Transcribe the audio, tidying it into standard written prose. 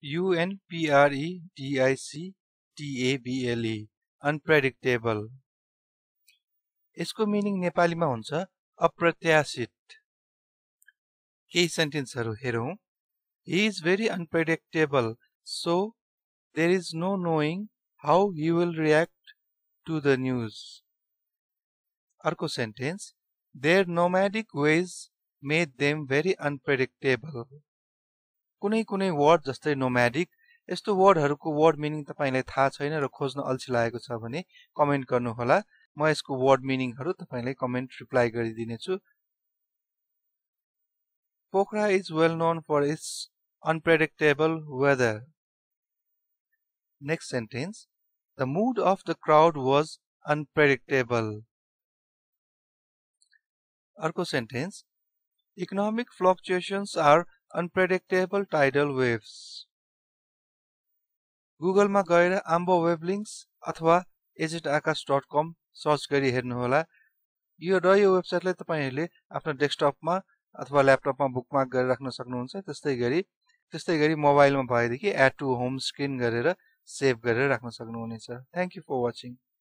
unpredictable unpredictable यसको meaning नेपालीमा हुन्छ अप्रत्याशित केही सेन्टेन्सहरु हेरौं He is very unpredictable so there is no knowing how he will react to the news अर्को sentence Their nomadic ways made them very unpredictable कुनै word जस्तै nomadic यस्तो वर्डहरुको वर्ड मिनिङ तपाईलाई थाहा छैन र खोज्न अल्छी लागेको छ भने कमेन्ट गर्नु होला म यसको वर्ड मिनिङहरु तपाईलाई कमेन्ट रिप्लाई गरिदिनेछु Pokhara is well known for its unpredictable weather Next sentence The mood of the crowd was unpredictable अर्को sentence Economic fluctuations are unpredictable tidal waves Google मा गएर आम्बो वेबलिंक्स अथवा agentaakash.com सर्च गरी हेर्नु होला यो वेबसाइटलाई तपाईहरुले आफ्नो डेस्कटपमा अथवा ल्यापटपमा बुकमार्क गरेर राख्न सक्नुहुन्छ त्यस्तै गरी मोबाइलमा भएदेखि एड टु होम स्क्रिन गरेर सेभ गरेर राख्न सक्नुहुनेछ थ्यांक यू फर वाचिङ